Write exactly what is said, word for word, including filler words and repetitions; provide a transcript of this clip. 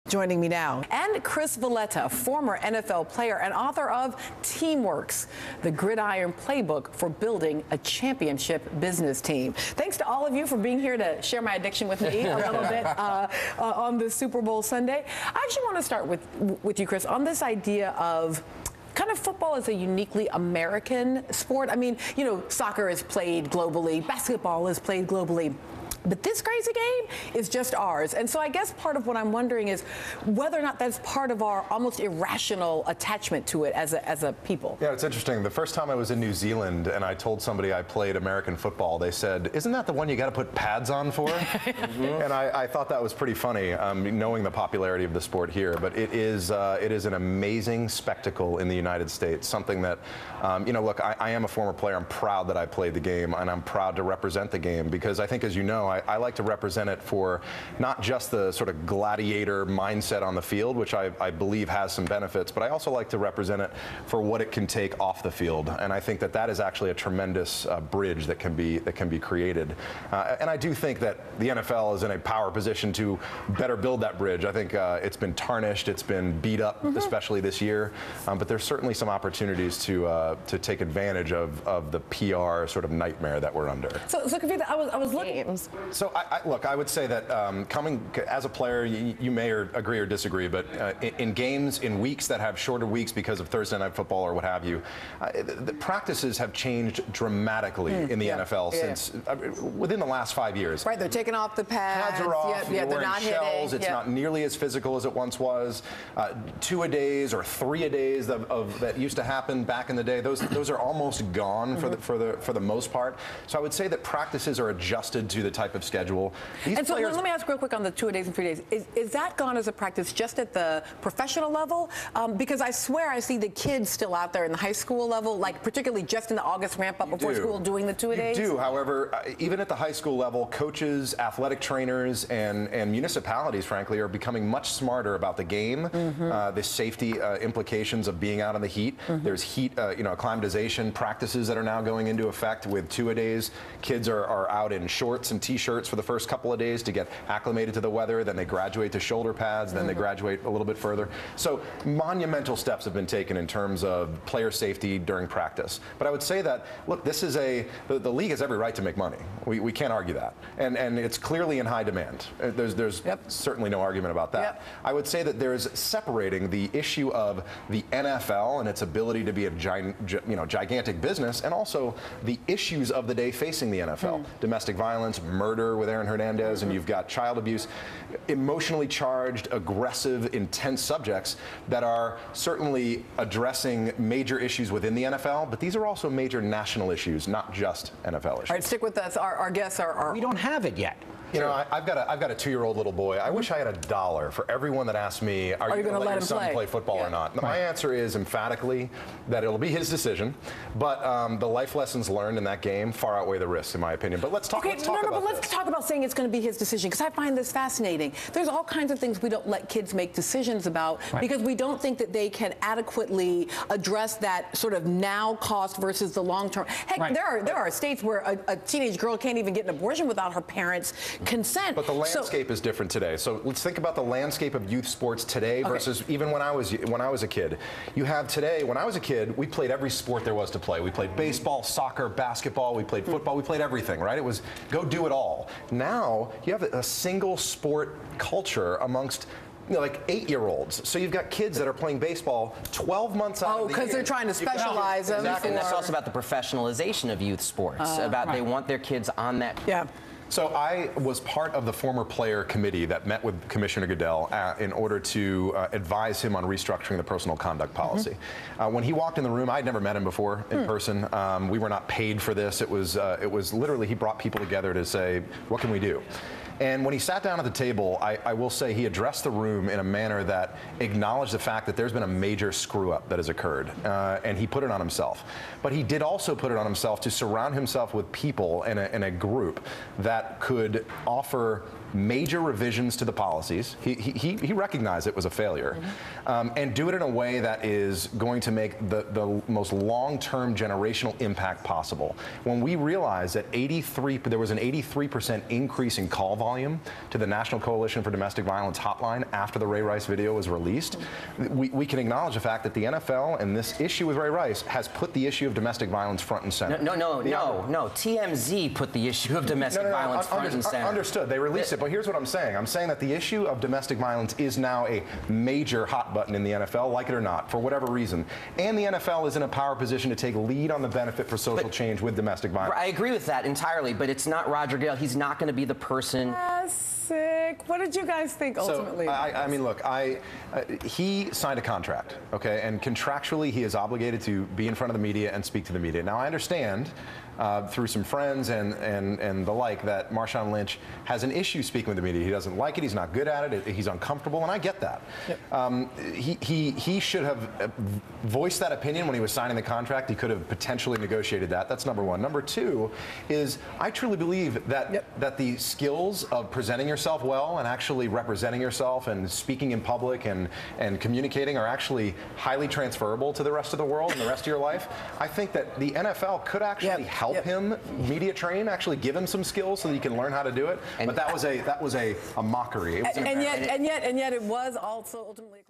joining me now. And Chris Valletta, former N F L player and author of Teamworks, the Gridiron Playbook for Building a Championship Business Team. Thanks to all of you for being here to share my addiction with me a little bit uh, uh, on this Super Bowl Sunday. I actually want to start with, with you, Chris, on this idea of kind of football is a uniquely American sport. I mean, you know, soccer is played globally, basketball is played globally. But this crazy game is just ours. And so I guess part of what I'm wondering is whether or not that's part of our almost irrational attachment to it as a, as a people. Yeah, it's interesting. The first time I was in New Zealand and I told somebody I played American football, they said, isn't that the one you got to put pads on for? Mm-hmm. And I, I thought that was pretty funny, um, knowing the popularity of the sport here. But it is, uh, it is an amazing spectacle in the United States, something that, um, you know, look, I, I am a former player. I'm proud that I played the game, and I'm proud to represent the game because I think, as you know, I, I like to represent it for not just the sort of gladiator mindset on the field, which I, I believe has some benefits, but I also like to represent it for what it can take off the field. And I think that that is actually a tremendous uh, bridge that can be that can be created. Uh, and I do think that the N F L is in a power position to better build that bridge. I think uh, it's been tarnished, it's been beat up, mm-hmm. especially this year. Um, but there's certainly some opportunities to uh, to take advantage of of the P R sort of nightmare that we're under. So, so Kavitha, I was I was looking. So. I, I, look, I would say that um, coming as a player, you, you may or agree or disagree, but uh, in, in games, in weeks that have shorter weeks because of Thursday Night Football or what have you, uh, the, the practices have changed dramatically mm, in the yeah, N F L yeah. since uh, within the last five years. Right, they're taking off the pads. Pads are off. Yep, you're yeah, wearing not shells. hitting. It's yep. not nearly as physical as it once was. Uh, two a days or three a days of, of that used to happen back in the day. Those those are almost gone mm-hmm. for the for the for the most part. So I would say that practices are adjusted to the type of schedule. These and so players, let me ask real quick on the two a days and three days. Is, is that gone as a practice just at the professional level? Um, because I swear I see the kids still out there in the high school level, like particularly just in the August ramp up you before do. school doing the two a days. You do. However, uh, even at the high school level, coaches, athletic trainers, and and municipalities, frankly, are becoming much smarter about the game, mm-hmm. uh, the safety uh, implications of being out in the heat. Mm-hmm. There's heat, uh, you know, acclimatization practices that are now going into effect with two a days. Kids are, are out in shorts and t-shirts for the first couple of days to get acclimated to the weather, then they graduate to shoulder pads, then mm-hmm. they graduate a little bit further. So monumental steps have been taken in terms of player safety during practice. But I would say that, look, this is a, the, the league has every right to make money. We, we can't argue that. And and it's clearly in high demand. There's, there's yep. certainly no argument about that. Yep. I would say that there's separating the issue of the N F L and its ability to be a gi you know, gigantic business, and also the issues of the day facing the N F L. Mm. Domestic violence, murder with Aaron Hernandez, mm-hmm. and you've got child abuse, emotionally charged, aggressive, intense subjects that are certainly addressing major issues within the N F L, but these are also major national issues, not just N F L issues. All right, stick with us. Our, our guests are, are... We don't have it yet. You know, I, I've got a I've got a two-year-old little boy. I wish I had a dollar for everyone that asks me, "Are, are you going to let, let your son play, play football yeah. or not?" Right. My answer is emphatically that it'll be his decision. But um, the life lessons learned in that game far outweigh the risks, in my opinion. But let's talk. Okay, let's talk no, no, about but let's this. talk about saying it's going to be his decision, because I find this fascinating. There's all kinds of things we don't let kids make decisions about right. because we don't think that they can adequately address that sort of now cost versus the long term. Heck, right. there are there are states where a, a teenage girl can't even get an abortion without her parents' consent. But the landscape so, is different today. So let's think about the landscape of youth sports today okay. versus even when I was when I was a kid. You have today, when I was a kid, we played every sport there was to play. We played baseball, soccer, basketball, we played football, we played everything, right? It was go do it all. Now you have a single sport culture amongst You know, like eight-year-olds. So you've got kids that are playing baseball twelve months out oh, of the year. Oh, because they're trying to specialize them. Exactly. And that's also about the professionalization of youth sports. Uh, about right. they want their kids on that. Yeah. So I was part of the former player committee that met with Commissioner Goodell uh, in order to uh, advise him on restructuring the personal conduct policy. Mm-hmm. uh, when he walked in the room, I'd never met him before in mm. person. Um, we were not paid for this. It was uh, it was literally he brought people together to say, what can we do? And when he sat down at the table, I, I will say he addressed the room in a manner that acknowledged the fact that there's been a major screw-up that has occurred, uh, and he put it on himself. But he did also put it on himself to surround himself with people in a, in a group that could offer major revisions to the policies. He, he, he recognized it was a failure. Mm-hmm. um, and do it in a way that is going to make the, the most long-term generational impact possible. When we realized that eighty-three, there was an eighty-three percent increase in call volume to the National Coalition for Domestic Violence hotline after the Ray Rice video was released, mm-hmm. we, we can acknowledge the fact that the N F L and this issue with Ray Rice has put the issue of domestic violence front and center. No, no, no, the, no, no. T M Z put the issue of domestic no, no, no, violence un front under, and center. Understood. They released it, but here's what I'm saying. I'm saying that the issue of domestic violence is now a major hot button in the N F L, like it or not, for whatever reason. And the N F L is in a power position to take lead on the benefit for social but, change with domestic violence. I agree with that entirely, but it's not Roger Goodell. He's not going to be the person. Classic. What did you guys think ultimately? So, I, I mean, look, I uh, he signed a contract, okay, and contractually he is obligated to be in front of the media and speak to the media. Now, I understand uh, through some friends and, and, and the like that Marshawn Lynch has an issue speaking with the media. He doesn't like it. He's not good at it. He's uncomfortable, and I get that. Yep. Um, he, he, he should have voiced that opinion when he was signing the contract. He could have potentially negotiated that. That's number one. Number two is I truly believe that, yep. that the skills of presenting yourself well and actually representing yourself and speaking in public and, and communicating are actually highly transferable to the rest of the world and the rest of your life. I think that the N F L could actually yep. help yep. him media train, actually give him some skills so that he can learn how to do it. And but that was a that was a, a mockery. It was and, and yet and yet and yet it was also ultimately